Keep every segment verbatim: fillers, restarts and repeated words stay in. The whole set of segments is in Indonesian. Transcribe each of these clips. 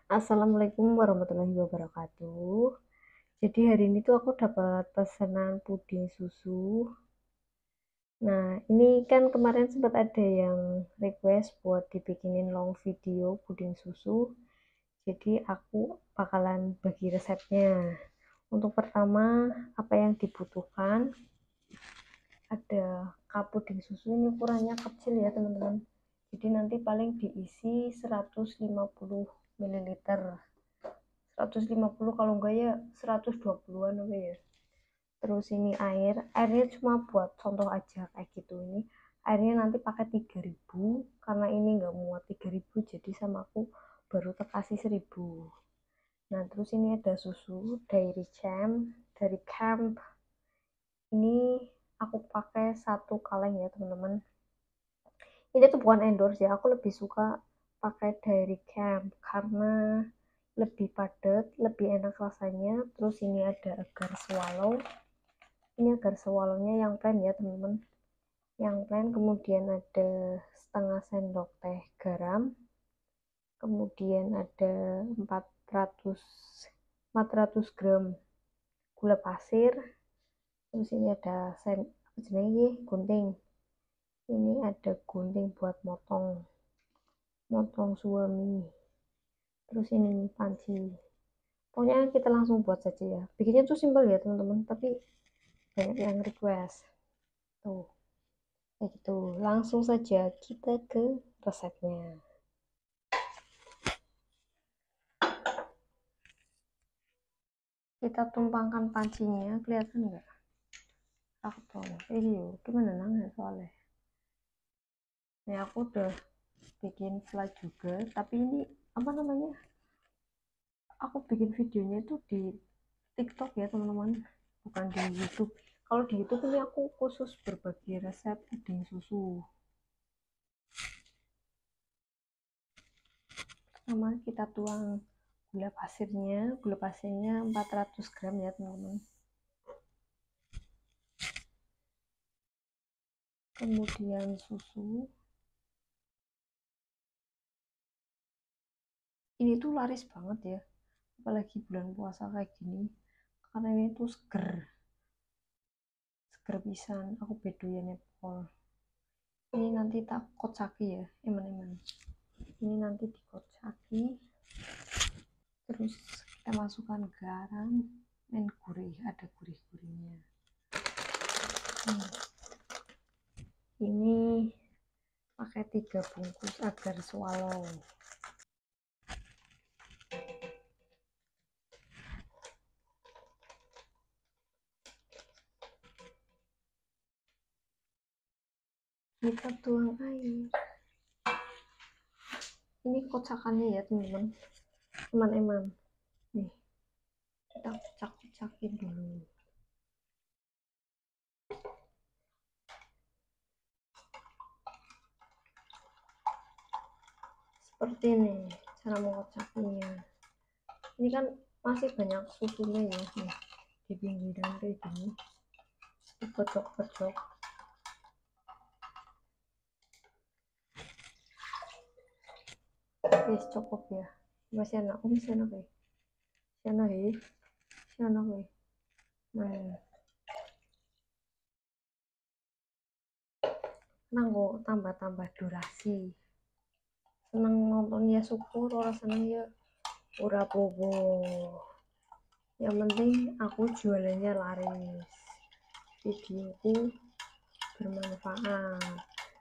Assalamualaikum warahmatullahi wabarakatuh. Jadi hari ini tuh aku dapat pesanan puding susu. Nah, ini kan kemarin sempat ada yang request buat dibikinin long video puding susu. Jadi aku bakalan bagi resepnya. Untuk pertama, apa yang dibutuhkan? Ada cup puding susu, ini ukurannya kecil ya teman-teman. Jadi nanti paling diisi seratus lima puluh mililiter. seratus lima puluh, kalau enggak ya seratus dua puluhan apa ya. Terus ini air, airnya cuma buat contoh aja kayak gitu. Ini airnya nanti pakai tiga ribu, karena ini enggak muat tiga ribu, jadi sama aku baru terkasih seribu. Nah, terus ini ada susu Dairy Champ dari Camp. Ini aku pakai satu kaleng ya teman-teman. Ini tuh bukan endorse ya, aku lebih suka pakai Dairy Camp karena lebih padat, lebih enak rasanya. Terus ini ada agar swallow. Ini agar swallownya yang plain ya teman-teman. Yang plain, kemudian ada setengah sendok teh garam. Kemudian ada empat ratus empat ratus gram gula pasir. Terus ini ada sen, apa jenis gunting. Ini ada gunting buat motong motong suami. Terus ini panci. Pokoknya kita langsung buat saja ya. Bikinnya tuh simpel ya teman-teman, tapi banyak yang request. Tuh, kayak gitu. Langsung saja kita ke resepnya. Kita tumpangkan pancinya, kelihatan nggak? Aku tuh, eh yuk, gimana nangnya soalnya. Ini aku udah bikin slide juga, tapi ini apa namanya? Aku bikin videonya itu di TikTok ya teman-teman, bukan di YouTube. Kalau di YouTube ini aku khusus berbagi resep puding susu. Pertama kita tuang gula pasirnya, gula pasirnya empat ratus gram ya teman-teman. Kemudian susu. Ini tuh laris banget ya, apalagi bulan puasa kayak gini, karena ini tuh seger seger pisan. Aku bedoyannya pol. Ini nanti tak kocaki ya eman-eman. Ini nanti dikocaki, terus kita masukkan garam dan gurih, ada gurih-gurihnya. hmm. Ini pakai tiga bungkus agar swallow. Kita tuang air. Ini kocakannya ya teman-teman, eman-eman. Nih, kita kocak-kocakin dulu. Seperti ini cara mengocakinya. Ini kan masih banyak susunya ya, nih di pinggiran kayak gini, dikocok-kocok. Yes, cukup ya. Masih enak, oh masih enak ya. Masih enak ya. Masih enak ya. Nah, nanggo tambah-tambah durasi. Seneng nontonnya syukur, orang seneng ya ora popo. Yang penting aku jualannya laris, videoku bermanfaat.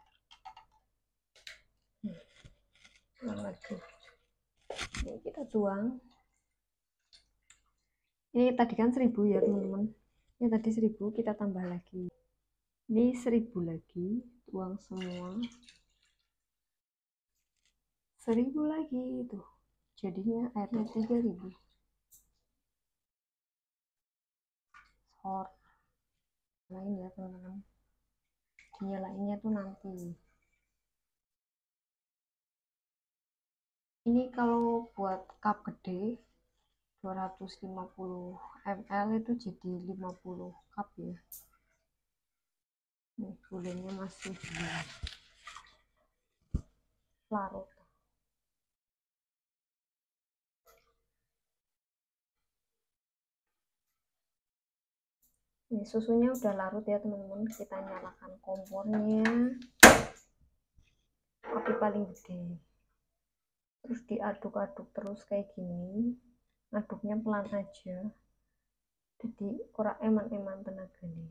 Hmm. Lagi. Ini kita tuang. Ini tadi kan seribu ya teman-teman. Ini tadi seribu, kita tambah lagi. Ini seribu lagi, tuang semua. Seribu lagi itu. Jadinya airnya tiga ribu. Sor. Lain ya teman-teman. Dinyalainnya tuh nanti. Ini kalau buat cup gede dua ratus lima puluh mililiter itu jadi lima puluh cup ya. Nih gulanya masih larut. Ini susunya udah larut ya teman-teman, kita nyalakan kompornya api paling gede, terus diaduk-aduk terus kayak gini, aduknya pelan aja, jadi kurang eman-eman tenaga nih,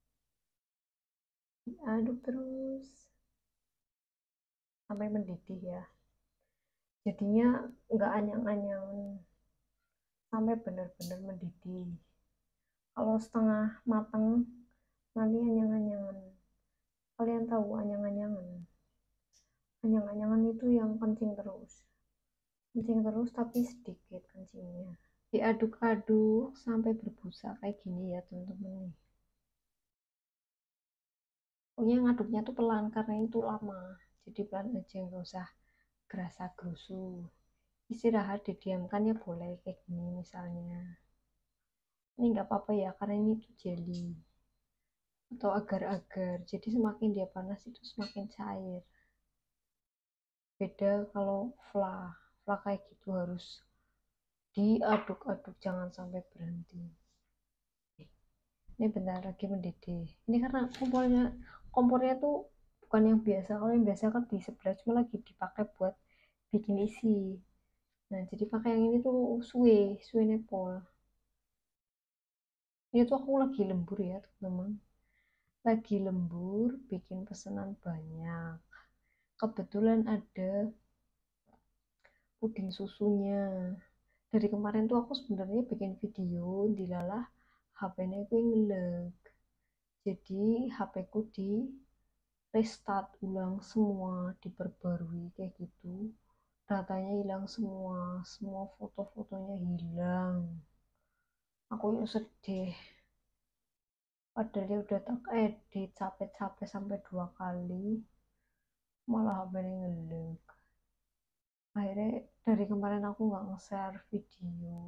diaduk terus sampai mendidih ya, jadinya nggak anyang-anyang, sampai benar-benar mendidih. Kalau setengah matang nanti anyang-anyangan. Kalian tahu anyang-anyangan? Anyang-anyangan itu yang kencing terus, kencing terus tapi sedikit kencingnya. Diaduk-aduk sampai berbusa kayak gini ya teman-teman. Pokoknya ngaduknya tuh pelan karena itu lama, jadi pelan aja, nggak usah gerasa gerusu. Istirahat didiamkan ya boleh kayak gini misalnya. Ini nggak apa-apa ya karena ini tuh jelly atau agar-agar, jadi semakin dia panas itu semakin cair. Beda kalau fla, fla kayak gitu harus diaduk-aduk, jangan sampai berhenti. Ini bentar lagi mendidih. Ini karena kompornya kompornya tuh bukan yang biasa. Kalau yang biasa kan di sebelah, cuma lagi dipakai buat bikin isi. Nah jadi pakai yang ini tuh suwe suwe nepal. Ini tuh aku lagi lembur ya teman-teman, lagi lembur bikin pesanan banyak. Kebetulan ada puding susunya. Dari kemarin tuh aku sebenarnya bikin video dilalah H P-nya itu ngelag, jadi H P-ku di restart ulang semua, diperbarui kayak gitu, datanya hilang semua, semua foto-fotonya hilang. Aku yuk sedih, padahal dia udah tak edit capek-capek sampai dua kali, malah H P-nya ngelag. Akhirnya dari kemarin aku nggak nge-share video.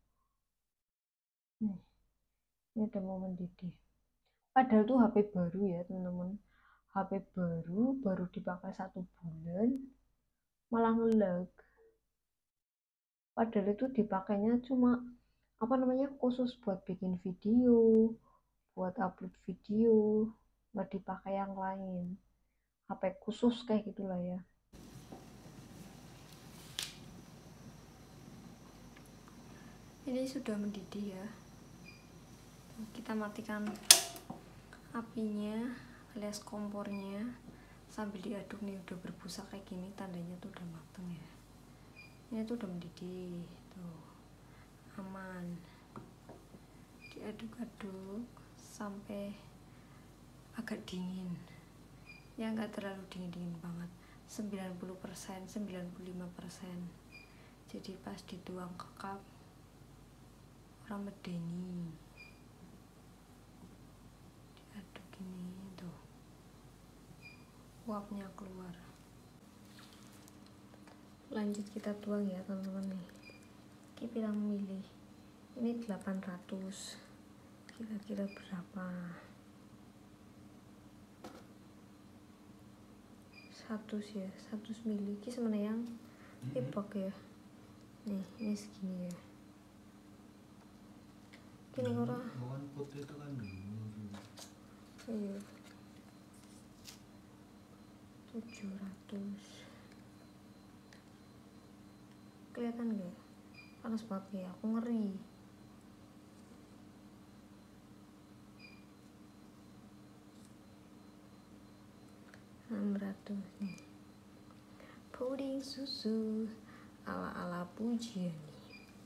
Nih, ini udah mau mendidih. Padahal tuh H P baru ya teman-teman, H P baru baru dipakai satu bulan malah ngelag. Padahal itu dipakainya cuma apa namanya khusus buat bikin video, buat upload video, nggak dipakai yang lain. H P khusus kayak gitulah ya. Ini sudah mendidih ya, kita matikan apinya alias kompornya sambil diaduk nih, udah berbusa kayak gini tandanya tuh udah mateng ya. Ini tuh udah mendidih tuh, aman. Diaduk-aduk sampai agak dingin ya, nggak terlalu dingin-dingin banget, sembilan puluh persen sembilan puluh lima persen, jadi pas dituang ke cup orang medeni. Diaduk gini tuh uapnya keluar. Lanjut kita tuang ya teman-teman nih. Kita memilih ini delapan ratus, kira-kira berapa, satu ya, satu mili ki sebenarnya yang ipok ya. Nih ini segini ya, kini orang bukan putih itu kan iya tujuh ratus, kelihatan gak panas banget ya, aku ngeri. enam ratus nih, puding susu ala-ala pujian nih.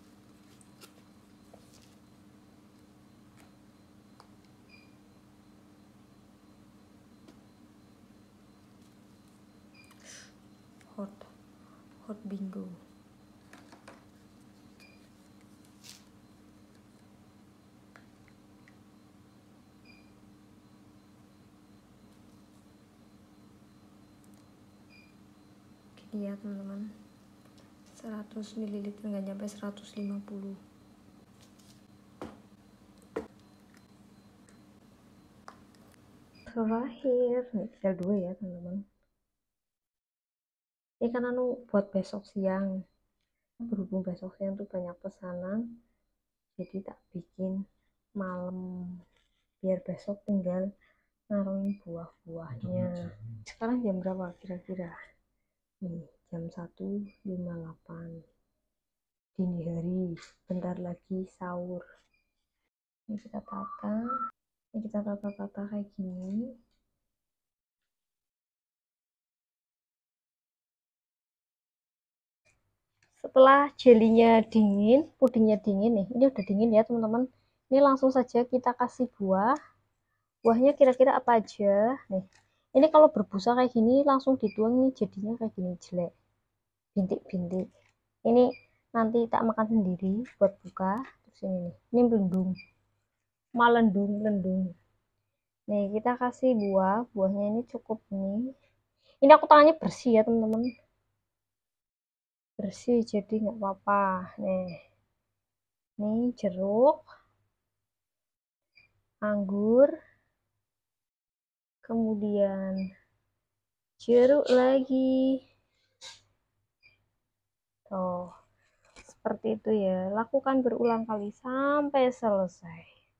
hot hot bingo. Gini ya teman-teman, seratus mililiter nggak nyampe seratus lima puluh. Terakhir nih tinggal dua ya teman-teman. Ini kan anu buat besok siang, berhubung besok siang tuh banyak pesanan, jadi tak bikin malam biar besok tinggal naruhin buah-buahnya. Sekarang jam berapa kira-kira? Nih, jam satu lima puluh delapan dini hari, bentar lagi sahur. Ini kita tata, ini kita tata-tata kayak gini. Setelah jelinya dingin, pudingnya dingin nih, ini udah dingin ya teman-teman. Ini langsung saja kita kasih buah. Buahnya kira-kira apa aja? Nih, ini kalau berbusa kayak gini langsung dituang nih, jadinya kayak gini jelek, bintik-bintik. Ini nanti tak makan sendiri buat buka. Terus ini nih, ini melendung, malendung, melendung. Nih kita kasih buah, buahnya ini cukup nih. Ini aku tangannya bersih ya teman-teman, bersih jadi nggak apa-apa. Nih, nih jeruk, anggur, kemudian jeruk lagi. Tuh, seperti itu ya. Lakukan berulang kali sampai selesai.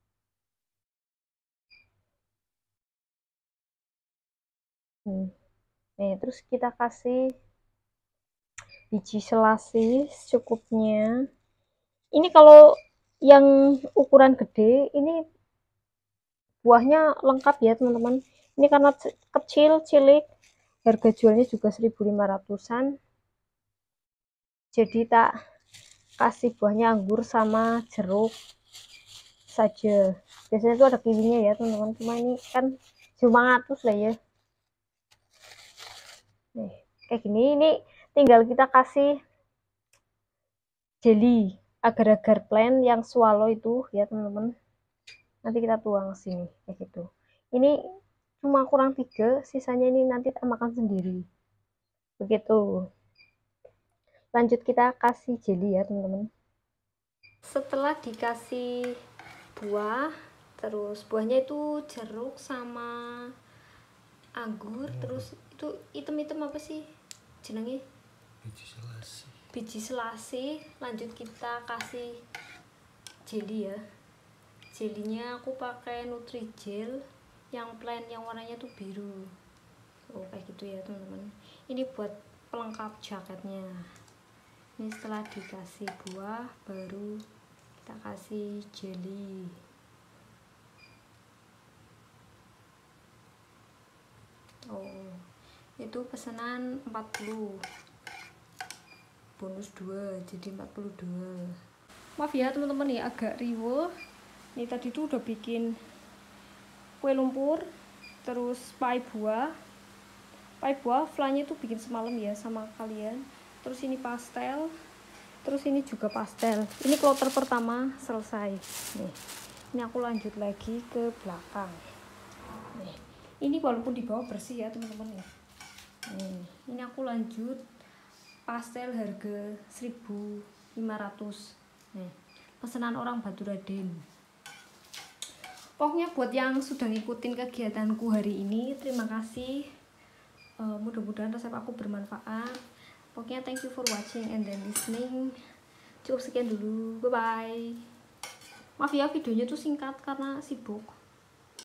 Nih, nih terus kita kasih biji selasi secukupnya. Ini kalau yang ukuran gede, ini buahnya lengkap ya teman-teman. Ini karena kecil, cilik, harga jualnya juga seribu lima ratusan. Jadi tak kasih buahnya anggur sama jeruk saja. Biasanya itu ada kiwinya ya teman-teman, cuma ini kan cuma ngatus lah ya. Nih kayak gini, ini tinggal kita kasih jelly agar-agar plain yang swallow itu ya teman-teman. Nanti kita tuang sini kayak gitu. Ini cuma kurang tiga, sisanya ini nanti kita makan sendiri. Begitu. Lanjut kita kasih jelly ya teman-teman. Setelah dikasih buah, terus buahnya itu jeruk sama anggur, hmm. Terus itu item-item apa sih jenenge? Biji selasi. Biji selasi. Lanjut kita kasih jelly ya. Jelinya aku pakai Nutrijel yang plain, yang warnanya tuh biru. Oh kayak gitu ya teman-teman. Ini buat pelengkap jaketnya. Ini setelah dikasih buah baru kita kasih jelly. Oh, itu pesanan empat puluh, bonus dua jadi empat puluh dua. Maaf ya teman-teman ya, agak riweh. Ini tadi tuh udah bikin kue lumpur, terus pai buah. Pai buah flanya tuh bikin semalam ya sama kalian. Terus ini pastel. Terus ini juga pastel. Ini kloter pertama selesai. Nih. Ini aku lanjut lagi ke belakang. Nih. Ini walaupun di bawah bersih ya teman-teman ya. Nih. Ini aku lanjut pastel harga seribu lima ratus. Nih. Pesanan orang Batu Raden. Pokoknya buat yang sudah ngikutin kegiatanku hari ini, terima kasih. Uh, mudah-mudahan resep aku bermanfaat. Pokoknya thank you for watching and then listening. Cukup sekian dulu, bye bye. Maaf ya videonya tuh singkat karena sibuk.